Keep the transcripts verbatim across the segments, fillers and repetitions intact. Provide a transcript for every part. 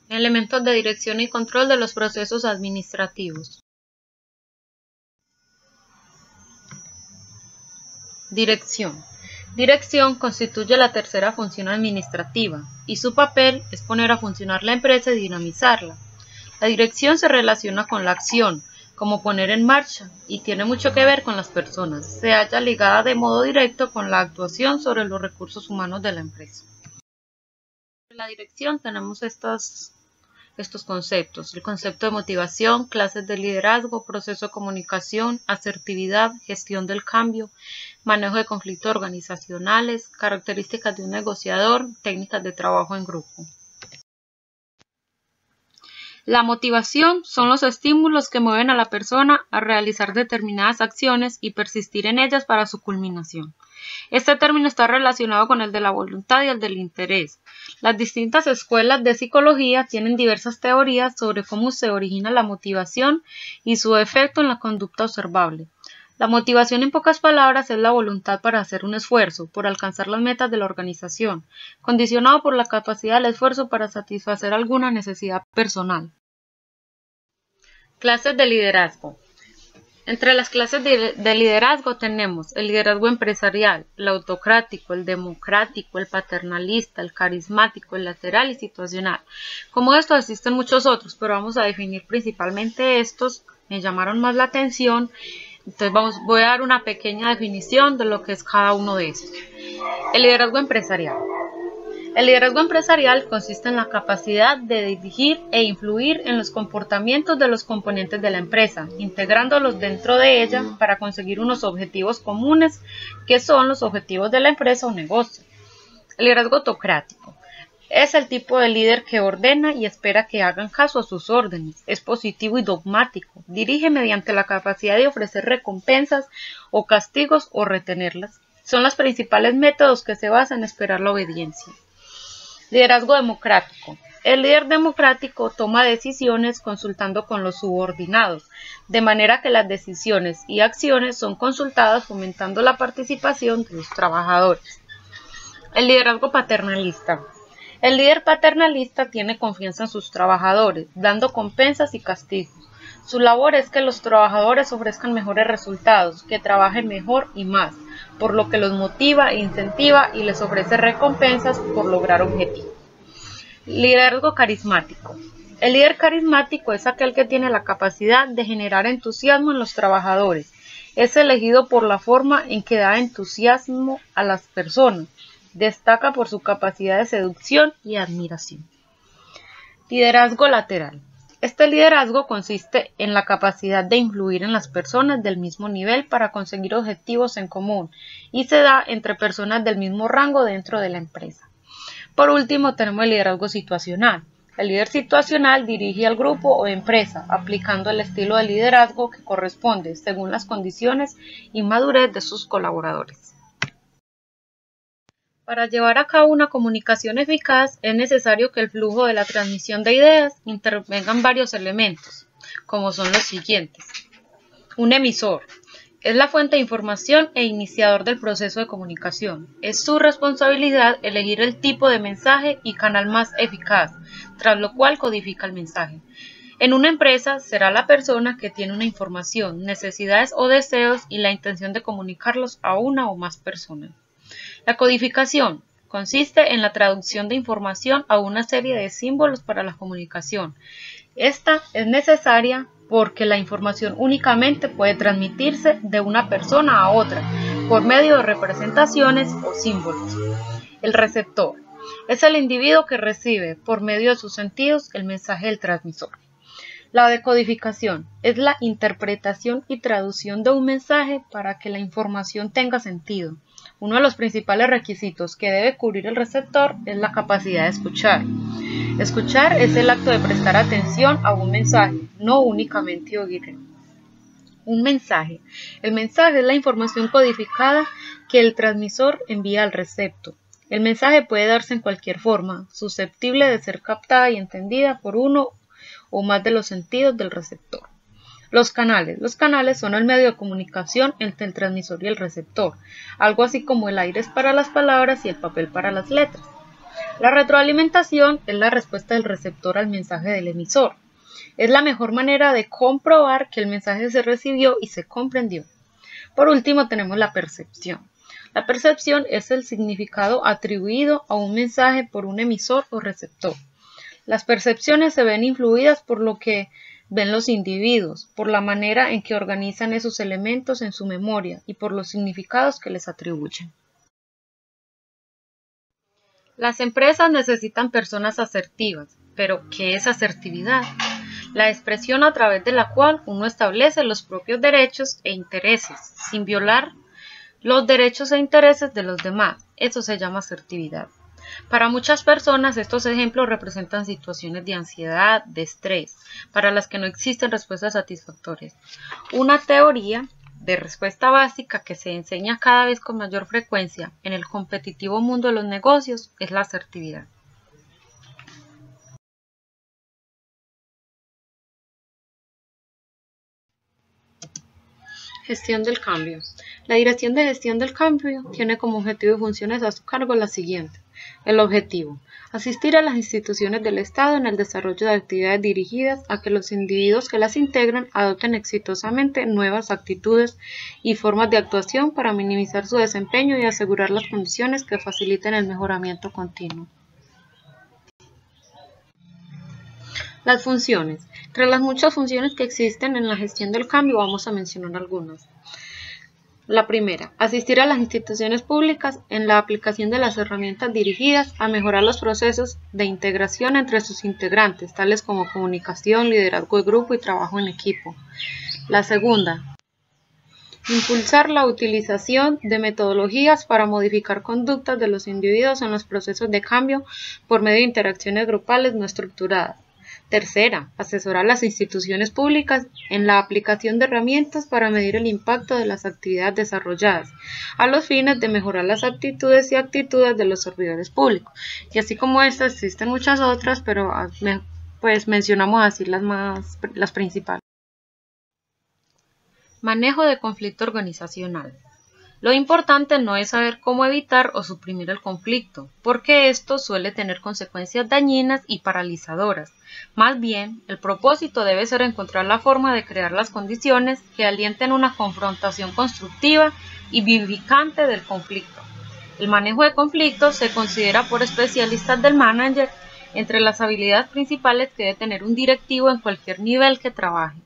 Elementos de dirección y control de los procesos administrativos. Dirección. Dirección constituye la tercera función administrativa y su papel es poner a funcionar la empresa y dinamizarla. La dirección se relaciona con la acción, como poner en marcha, y tiene mucho que ver con las personas. Se halla ligada de modo directo con la actuación sobre los recursos humanos de la empresa. En la dirección tenemos estos, estos conceptos: el concepto de motivación, clases de liderazgo, proceso de comunicación, asertividad, gestión del cambio, manejo de conflictos organizacionales, características de un negociador, técnicas de trabajo en grupo. La motivación son los estímulos que mueven a la persona a realizar determinadas acciones y persistir en ellas para su culminación. Este término está relacionado con el de la voluntad y el del interés. Las distintas escuelas de psicología tienen diversas teorías sobre cómo se origina la motivación y su efecto en la conducta observable. La motivación, en pocas palabras, es la voluntad para hacer un esfuerzo, por alcanzar las metas de la organización, condicionado por la capacidad del esfuerzo para satisfacer alguna necesidad personal. Clases de liderazgo. Entre las clases de, de liderazgo tenemos el liderazgo empresarial, el autocrático, el democrático, el paternalista, el carismático, el lateral y situacional. Como estos existen muchos otros, pero vamos a definir principalmente estos. Me llamaron más la atención, entonces vamos, voy a dar una pequeña definición de lo que es cada uno de estos. El liderazgo empresarial. El liderazgo empresarial consiste en la capacidad de dirigir e influir en los comportamientos de los componentes de la empresa, integrándolos dentro de ella para conseguir unos objetivos comunes, que son los objetivos de la empresa o negocio. El liderazgo autocrático es el tipo de líder que ordena y espera que hagan caso a sus órdenes, es positivo y dogmático, dirige mediante la capacidad de ofrecer recompensas o castigos o retenerlas. Son los principales métodos que se basan en esperar la obediencia. Liderazgo democrático. El líder democrático toma decisiones consultando con los subordinados, de manera que las decisiones y acciones son consultadas fomentando la participación de los trabajadores. El liderazgo paternalista. El líder paternalista tiene confianza en sus trabajadores, dando compensas y castigos. Su labor es que los trabajadores ofrezcan mejores resultados, que trabajen mejor y más, por lo que los motiva e incentiva y les ofrece recompensas por lograr objetivos. Liderazgo carismático. El líder carismático es aquel que tiene la capacidad de generar entusiasmo en los trabajadores. Es elegido por la forma en que da entusiasmo a las personas. Destaca por su capacidad de seducción y admiración. Liderazgo lateral. Este liderazgo consiste en la capacidad de influir en las personas del mismo nivel para conseguir objetivos en común y se da entre personas del mismo rango dentro de la empresa. Por último, tenemos el liderazgo situacional. El líder situacional dirige al grupo o empresa, aplicando el estilo de liderazgo que corresponde según las condiciones y madurez de sus colaboradores. Para llevar a cabo una comunicación eficaz es necesario que el flujo de la transmisión de ideas intervengan varios elementos, como son los siguientes. Un emisor. Es la fuente de información e iniciador del proceso de comunicación. Es su responsabilidad elegir el tipo de mensaje y canal más eficaz, tras lo cual codifica el mensaje. En una empresa será la persona que tiene una información, necesidades o deseos y la intención de comunicarlos a una o más personas. La codificación consiste en la traducción de información a una serie de símbolos para la comunicación. Esta es necesaria porque la información únicamente puede transmitirse de una persona a otra por medio de representaciones o símbolos. El receptor es el individuo que recibe por medio de sus sentidos el mensaje del transmisor. La decodificación es la interpretación y traducción de un mensaje para que la información tenga sentido. Uno de los principales requisitos que debe cubrir el receptor es la capacidad de escuchar. Escuchar es el acto de prestar atención a un mensaje, no únicamente oír. Un mensaje. El mensaje es la información codificada que el transmisor envía al receptor. El mensaje puede darse en cualquier forma, susceptible de ser captada y entendida por uno o más de los sentidos del receptor. Los canales. Los canales son el medio de comunicación entre el transmisor y el receptor, algo así como el aire es para las palabras y el papel para las letras. La retroalimentación es la respuesta del receptor al mensaje del emisor. Es la mejor manera de comprobar que el mensaje se recibió y se comprendió. Por último, tenemos la percepción. La percepción es el significado atribuido a un mensaje por un emisor o receptor. Las percepciones se ven influidas por lo que ven los individuos, por la manera en que organizan esos elementos en su memoria y por los significados que les atribuyen. Las empresas necesitan personas asertivas, pero ¿qué es asertividad? La expresión a través de la cual uno establece los propios derechos e intereses, sin violar los derechos e intereses de los demás. Eso se llama asertividad. Para muchas personas estos ejemplos representan situaciones de ansiedad, de estrés, para las que no existen respuestas satisfactorias. Una teoría de respuesta básica que se enseña cada vez con mayor frecuencia en el competitivo mundo de los negocios es la asertividad. Gestión del cambio. La Dirección de Gestión del Cambio tiene como objetivo y funciones a su cargo las siguientes. El objetivo: asistir a las instituciones del Estado en el desarrollo de actividades dirigidas a que los individuos que las integran adopten exitosamente nuevas actitudes y formas de actuación para minimizar su desempeño y asegurar las condiciones que faciliten el mejoramiento continuo. Las funciones. Entre las muchas funciones que existen en la gestión del cambio vamos a mencionar algunas. La primera, asistir a las instituciones públicas en la aplicación de las herramientas dirigidas a mejorar los procesos de integración entre sus integrantes, tales como comunicación, liderazgo de grupo y trabajo en equipo. La segunda, impulsar la utilización de metodologías para modificar conductas de los individuos en los procesos de cambio por medio de interacciones grupales no estructuradas. Tercera, asesorar a las instituciones públicas en la aplicación de herramientas para medir el impacto de las actividades desarrolladas, a los fines de mejorar las aptitudes y actitudes de los servidores públicos. Y así como estas, existen muchas otras, pero pues mencionamos así las más, las principales. Manejo de conflicto organizacional. Lo importante no es saber cómo evitar o suprimir el conflicto, porque esto suele tener consecuencias dañinas y paralizadoras. Más bien, el propósito debe ser encontrar la forma de crear las condiciones que alienten una confrontación constructiva y vivificante del conflicto. El manejo de conflictos se considera por especialistas del manager entre las habilidades principales que debe tener un directivo en cualquier nivel que trabaje.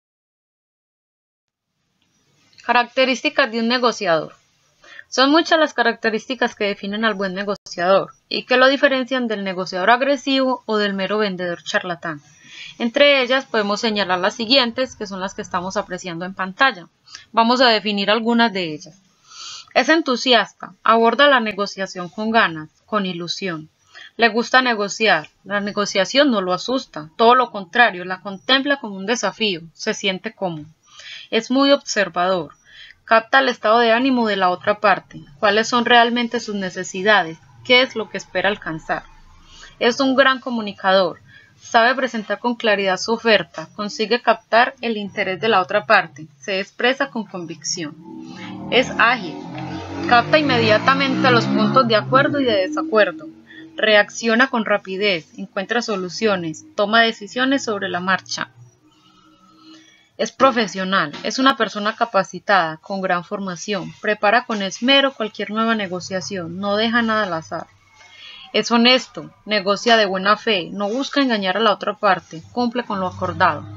Características de un negociador. Son muchas las características que definen al buen negociador y que lo diferencian del negociador agresivo o del mero vendedor charlatán. Entre ellas podemos señalar las siguientes, que son las que estamos apreciando en pantalla. Vamos a definir algunas de ellas. Es entusiasta, aborda la negociación con ganas, con ilusión. Le gusta negociar, la negociación no lo asusta, todo lo contrario, la contempla como un desafío, se siente cómodo. Es muy observador, capta el estado de ánimo de la otra parte, cuáles son realmente sus necesidades, qué es lo que espera alcanzar. Es un gran comunicador, sabe presentar con claridad su oferta, consigue captar el interés de la otra parte, se expresa con convicción. Es ágil, capta inmediatamente los puntos de acuerdo y de desacuerdo, reacciona con rapidez, encuentra soluciones, toma decisiones sobre la marcha. Es profesional, es una persona capacitada, con gran formación, prepara con esmero cualquier nueva negociación, no deja nada al azar. Es honesto, negocia de buena fe, no busca engañar a la otra parte, cumple con lo acordado.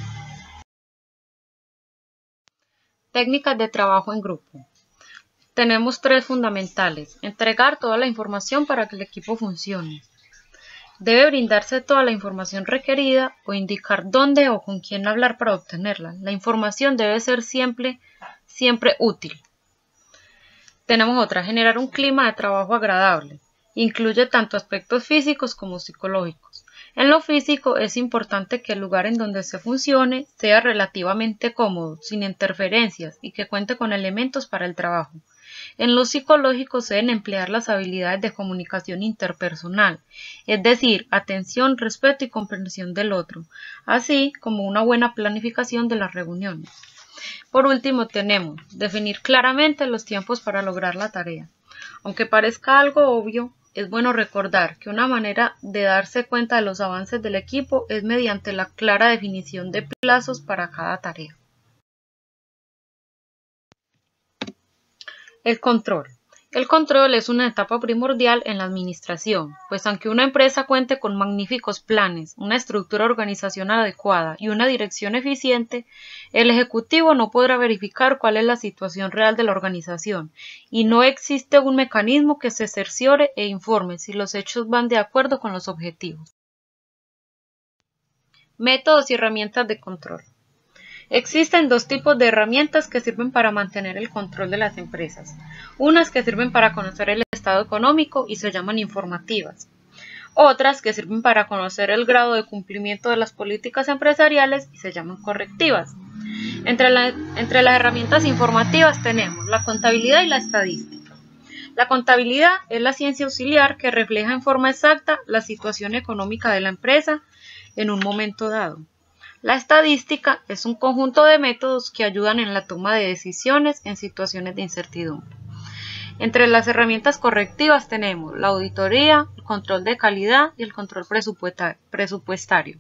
Técnicas de trabajo en grupo. Tenemos tres fundamentales: entregar toda la información para que el equipo funcione. Debe brindarse toda la información requerida o indicar dónde o con quién hablar para obtenerla. La información debe ser siempre, siempre útil. Tenemos otra, generar un clima de trabajo agradable. Incluye tanto aspectos físicos como psicológicos. En lo físico es importante que el lugar en donde se funcione sea relativamente cómodo, sin interferencias y que cuente con elementos para el trabajo. En lo psicológico se deben emplear las habilidades de comunicación interpersonal, es decir, atención, respeto y comprensión del otro, así como una buena planificación de las reuniones. Por último tenemos definir claramente los tiempos para lograr la tarea. Aunque parezca algo obvio, es bueno recordar que una manera de darse cuenta de los avances del equipo es mediante la clara definición de plazos para cada tarea. El control. El control es una etapa primordial en la administración, pues aunque una empresa cuente con magníficos planes, una estructura organizacional adecuada y una dirección eficiente, el ejecutivo no podrá verificar cuál es la situación real de la organización y no existe un mecanismo que se cerciore e informe si los hechos van de acuerdo con los objetivos. Métodos y herramientas de control. Existen dos tipos de herramientas que sirven para mantener el control de las empresas. Unas que sirven para conocer el estado económico y se llaman informativas. Otras que sirven para conocer el grado de cumplimiento de las políticas empresariales y se llaman correctivas. Entre, la, entre las herramientas informativas tenemos la contabilidad y la estadística. La contabilidad es la ciencia auxiliar que refleja en forma exacta la situación económica de la empresa en un momento dado. La estadística es un conjunto de métodos que ayudan en la toma de decisiones en situaciones de incertidumbre. Entre las herramientas correctivas tenemos la auditoría, el control de calidad y el control presupuestario.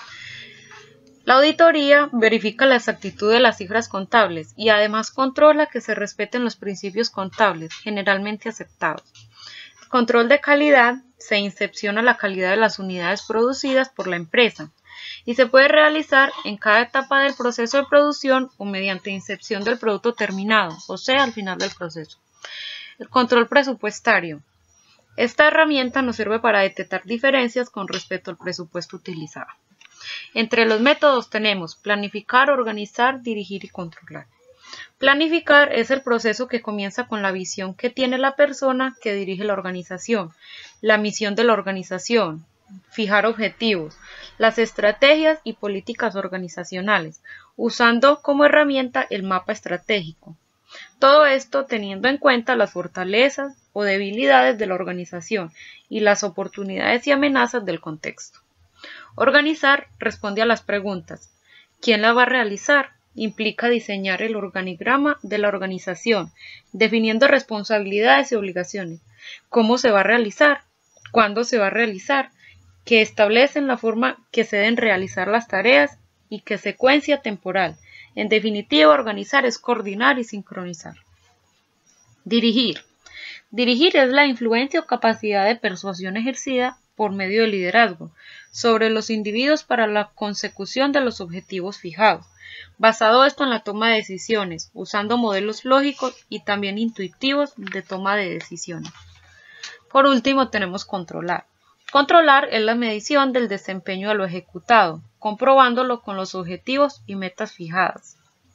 La auditoría verifica la exactitud de las cifras contables y además controla que se respeten los principios contables generalmente aceptados. El control de calidad se inspecciona la calidad de las unidades producidas por la empresa y se puede realizar en cada etapa del proceso de producción o mediante inspección del producto terminado, o sea, al final del proceso. El control presupuestario. Esta herramienta nos sirve para detectar diferencias con respecto al presupuesto utilizado. Entre los métodos tenemos planificar, organizar, dirigir y controlar. Planificar es el proceso que comienza con la visión que tiene la persona que dirige la organización, la misión de la organización, fijar objetivos, las estrategias y políticas organizacionales, usando como herramienta el mapa estratégico. Todo esto teniendo en cuenta las fortalezas o debilidades de la organización y las oportunidades y amenazas del contexto. Organizar responde a las preguntas: ¿quién la va a realizar? Implica diseñar el organigrama de la organización, definiendo responsabilidades y obligaciones. ¿Cómo se va a realizar? ¿Cuándo se va a realizar? Que establecen la forma que se deben realizar las tareas y qué secuencia temporal. En definitiva, organizar es coordinar y sincronizar. Dirigir. Dirigir es la influencia o capacidad de persuasión ejercida por medio del liderazgo sobre los individuos para la consecución de los objetivos fijados. Basado esto en la toma de decisiones, usando modelos lógicos y también intuitivos de toma de decisiones. Por último, tenemos controlar. Controlar es la medición del desempeño de lo ejecutado, comprobándolo con los objetivos y metas fijadas.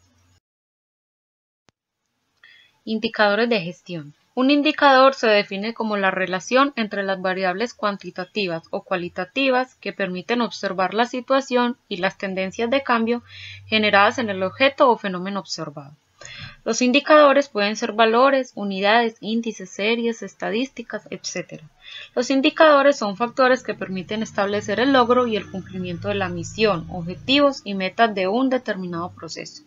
Indicadores de gestión. Un indicador se define como la relación entre las variables cuantitativas o cualitativas que permiten observar la situación y las tendencias de cambio generadas en el objeto o fenómeno observado. Los indicadores pueden ser valores, unidades, índices, series, estadísticas, etcétera. Los indicadores son factores que permiten establecer el logro y el cumplimiento de la misión, objetivos y metas de un determinado proceso.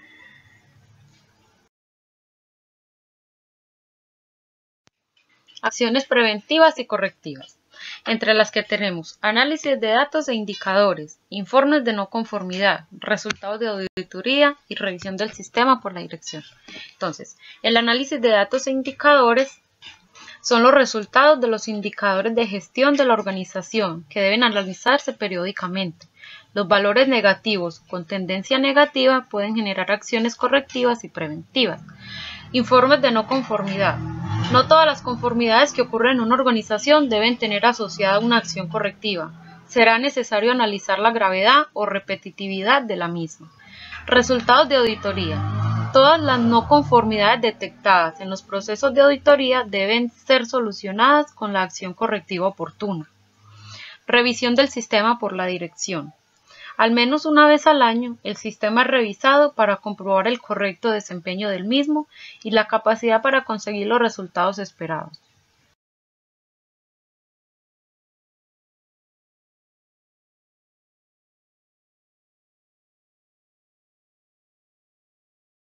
Acciones preventivas y correctivas, entre las que tenemos análisis de datos e indicadores, informes de no conformidad, resultados de auditoría y revisión del sistema por la dirección. Entonces, el análisis de datos e indicadores son los resultados de los indicadores de gestión de la organización que deben analizarse periódicamente. Los valores negativos con tendencia negativa pueden generar acciones correctivas y preventivas. Informes de no conformidad. No todas las conformidades que ocurren en una organización deben tener asociada una acción correctiva. Será necesario analizar la gravedad o repetitividad de la misma. Resultados de auditoría. Todas las no conformidades detectadas en los procesos de auditoría deben ser solucionadas con la acción correctiva oportuna. Revisión del sistema por la dirección. Al menos una vez al año, el sistema es revisado para comprobar el correcto desempeño del mismo y la capacidad para conseguir los resultados esperados.